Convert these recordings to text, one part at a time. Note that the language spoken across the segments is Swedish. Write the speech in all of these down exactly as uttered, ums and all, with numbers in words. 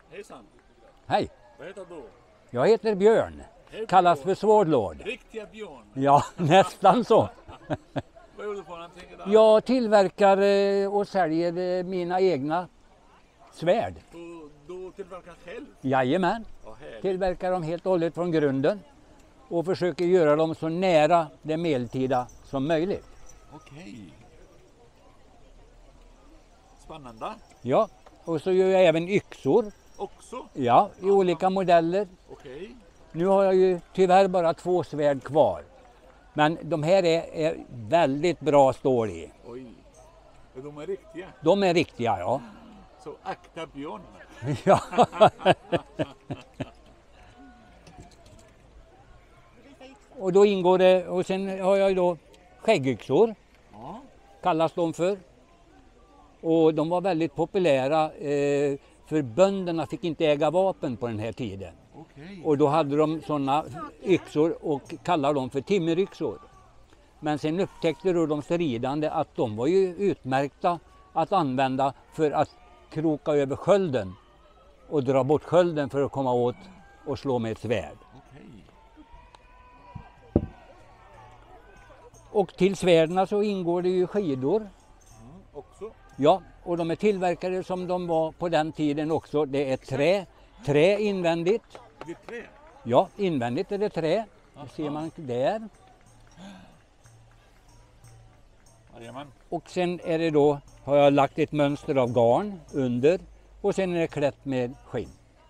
Hejsan. Hej, Vad heter du? jag heter Björn. Kallas för Swordlord. Riktiga Björn. Ja, nästan så. Vad gör du för någonting idag? Jag tillverkar eh, och säljer eh, mina egna svärd. Du, du tillverkar själv? Jajamän. Vad härligt. Tillverkar dem helt och hållet från grunden. Och försöker göra dem så nära det medeltida som möjligt. Okej. Spännande. Ja, och så gör jag även yxor. Också? Ja, i olika modeller. Okej. Nu har jag ju tyvärr bara två svärd kvar. Men de här är, är väldigt bra stål i. Oj. Är de är riktiga? De är riktiga, ja. Så äkta Björn. Ja. Och då ingår det, och sen har jag då skäggyxor, Ja. kallas de för. Och de var väldigt populära, eh, för bönderna fick inte äga vapen på den här tiden. Okej. Och då hade de sådana yxor och kallade dem för timmeryxor. Men sen upptäckte då de stridande att de var ju utmärkta att använda för att kroka över skölden och dra bort skölden för att komma åt och slå med ett svärd. Okej. Och till svärden så ingår det ju skidor. Mm, också? Ja, och de är tillverkade som de var på den tiden också. Det är trä, trä invändigt. Det är trä? Ja, invändigt är det trä. Det ser man där. Jajamän. Och sen är det då, har jag lagt ett mönster av garn under och sen är det klätt med skinn.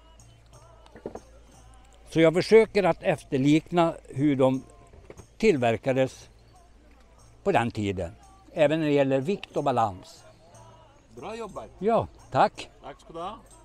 Så jag försöker att efterlikna hur de tillverkades på den tiden. Även när det gäller vikt och balans. Bra jobbat. Ja, tack. Tack ska du ha.